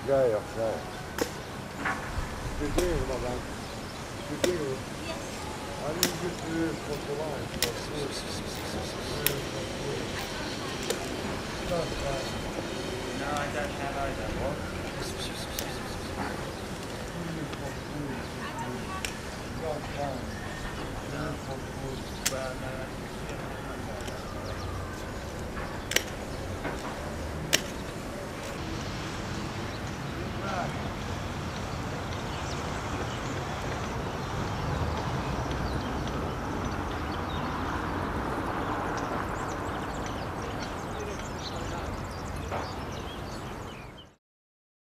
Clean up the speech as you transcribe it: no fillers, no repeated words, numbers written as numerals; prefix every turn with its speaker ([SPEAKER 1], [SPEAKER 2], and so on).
[SPEAKER 1] جاي جاي. Studeren madame. Studeren. I need you to put the line.
[SPEAKER 2] No, I don't have either. What?